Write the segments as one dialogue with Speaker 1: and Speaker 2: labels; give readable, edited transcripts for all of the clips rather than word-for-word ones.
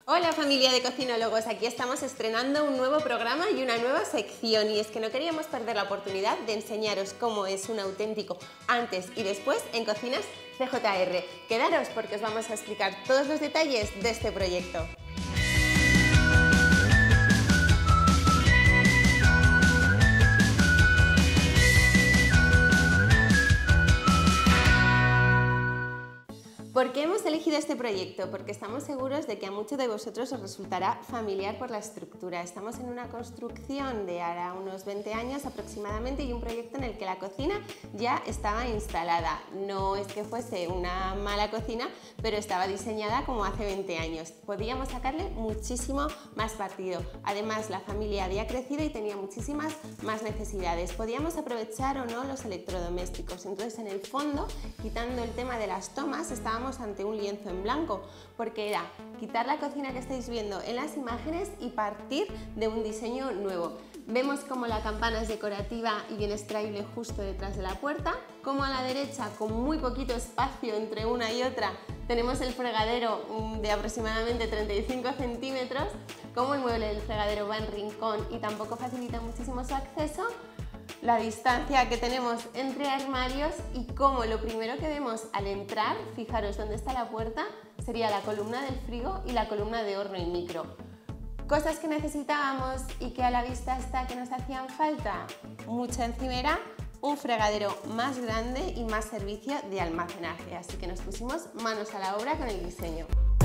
Speaker 1: Hola familia de cocinólogos, aquí estamos estrenando un nuevo programa y una nueva sección y es que no queríamos perder la oportunidad de enseñaros cómo es un auténtico antes y después en Cocinas CJR. Quedaros porque os vamos a explicar todos los detalles de este proyecto. ¿Por qué hemos elegido este proyecto? Porque estamos seguros de que a muchos de vosotros os resultará familiar por la estructura. Estamos en una construcción de ahora unos 20 años aproximadamente y un proyecto en el que la cocina ya estaba instalada. No es que fuese una mala cocina, pero estaba diseñada como hace 20 años. Podíamos sacarle muchísimo más partido. Además, la familia había crecido y tenía muchísimas más necesidades. Podíamos aprovechar o no los electrodomésticos. Entonces, en el fondo, quitando el tema de las tomas, estábamos ante un lienzo en blanco, porque era quitar la cocina que estáis viendo en las imágenes y partir de un diseño nuevo. Vemos como la campana es decorativa y bien extraíble justo detrás de la puerta, como a la derecha, con muy poquito espacio entre una y otra, tenemos el fregadero de aproximadamente 35 centímetros, como el mueble del fregadero va en rincón y tampoco facilita muchísimo su acceso, la distancia que tenemos entre armarios y como lo primero que vemos al entrar, fijaros dónde está la puerta, sería la columna del frigo y la columna de horno y micro. Cosas que necesitábamos y que a la vista está que nos hacían falta, mucha encimera, un fregadero más grande y más servicio de almacenaje, así que nos pusimos manos a la obra con el diseño.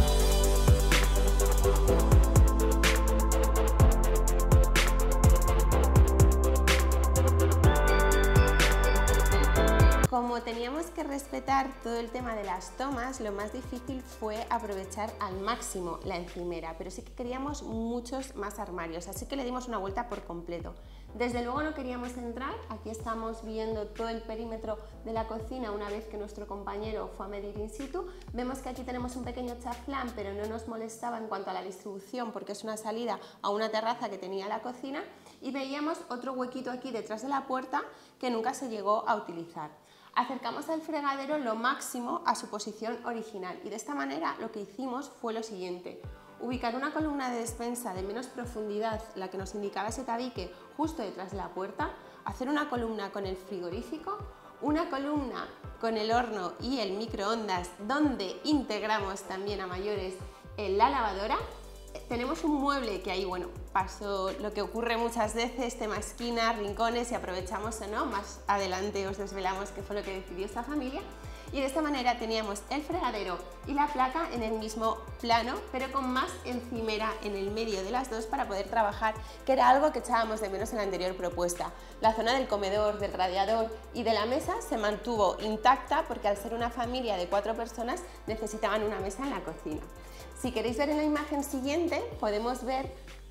Speaker 1: Como teníamos que respetar todo el tema de las tomas, lo más difícil fue aprovechar al máximo la encimera, pero sí que queríamos muchos más armarios, así que le dimos una vuelta por completo. Desde luego no queríamos entrar, aquí estamos viendo todo el perímetro de la cocina una vez que nuestro compañero fue a medir in situ. Vemos que aquí tenemos un pequeño chaflán, pero no nos molestaba en cuanto a la distribución porque es una salida a una terraza que tenía la cocina y veíamos otro huequito aquí detrás de la puerta que nunca se llegó a utilizar. Acercamos al fregadero lo máximo a su posición original y de esta manera lo que hicimos fue lo siguiente: ubicar una columna de despensa de menos profundidad, la que nos indicaba ese tabique, justo detrás de la puerta, hacer una columna con el frigorífico, una columna con el horno y el microondas, donde integramos también a mayores la lavadora. Tenemos un mueble que ahí, bueno, pasó lo que ocurre muchas veces, tema esquinas, rincones y aprovechamos o no, más adelante os desvelamos qué fue lo que decidió esta familia. Y de esta manera teníamos el fregadero y la placa en el mismo plano, pero con más encimera en el medio de las dos para poder trabajar, que era algo que echábamos de menos en la anterior propuesta. La zona del comedor, del radiador y de la mesa se mantuvo intacta porque al ser una familia de 4 personas necesitaban una mesa en la cocina. Si queréis ver en la imagen siguiente, podemos ver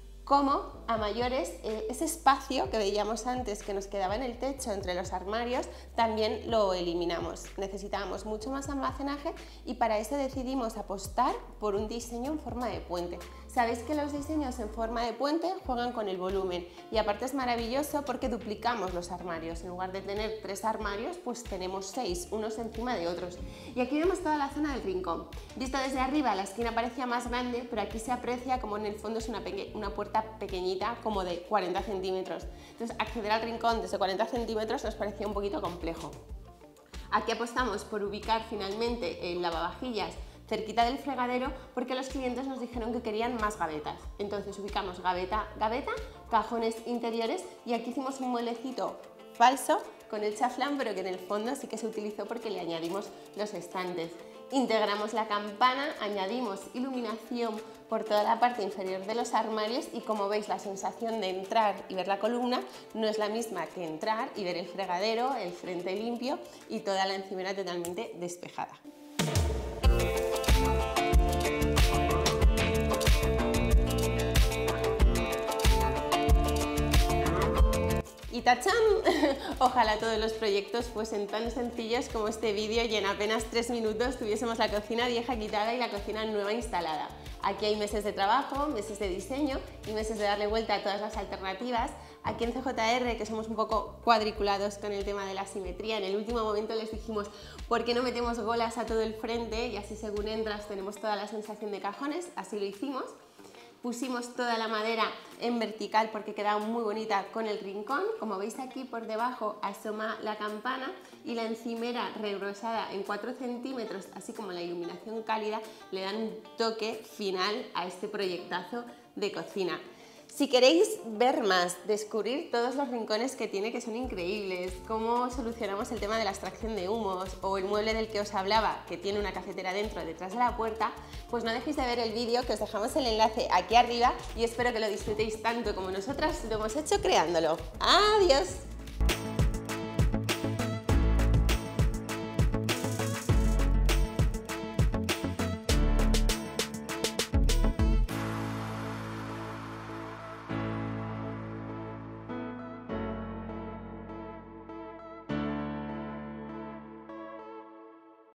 Speaker 1: cómo a mayores ese espacio que veíamos antes que nos quedaba en el techo entre los armarios también lo eliminamos. Necesitábamos mucho más almacenaje y para eso decidimos apostar por un diseño en forma de puente. Sabéis que los diseños en forma de puente juegan con el volumen y aparte es maravilloso porque duplicamos los armarios. En lugar de tener 3 armarios, pues tenemos 6, unos encima de otros. Y aquí vemos toda la zona del rincón. Visto desde arriba, la esquina parecía más grande, pero aquí se aprecia como en el fondo es una puerta pequeñita, como de 40 centímetros. Entonces, acceder al rincón desde 40 centímetros nos parecía un poquito complejo. Aquí apostamos por ubicar finalmente el lavavajillas cerquita del fregadero porque los clientes nos dijeron que querían más gavetas. Entonces ubicamos gaveta, cajones interiores y aquí hicimos un mueblecito falso con el chaflán, pero que en el fondo sí que se utilizó porque le añadimos los estantes. Integramos la campana, añadimos iluminación por toda la parte inferior de los armarios y como veis la sensación de entrar y ver la columna no es la misma que entrar y ver el fregadero, el frente limpio y toda la encimera totalmente despejada. Y ¡tachán! Ojalá todos los proyectos fuesen tan sencillos como este vídeo y en apenas 3 minutos tuviésemos la cocina vieja quitada y la cocina nueva instalada. Aquí hay meses de trabajo, meses de diseño y meses de darle vuelta a todas las alternativas. Aquí en CJR, que somos un poco cuadriculados con el tema de la simetría, en el último momento les dijimos ¿por qué no metemos golas a todo el frente? Y así según entras tenemos toda la sensación de cajones, así lo hicimos. pusimos toda la madera en vertical porque quedaba muy bonita con el rincón. Como veis aquí por debajo asoma la campana y la encimera regrosada en 4 centímetros, así como la iluminación cálida, le dan un toque final a este proyectazo de cocina. Si queréis ver más, descubrir todos los rincones que tiene, que son increíbles, cómo solucionamos el tema de la extracción de humos o el mueble del que os hablaba, que tiene una cafetera dentro, detrás de la puerta, pues no dejéis de ver el vídeo, que os dejamos el enlace aquí arriba y espero que lo disfrutéis tanto como nosotras lo hemos hecho creándolo. ¡Adiós!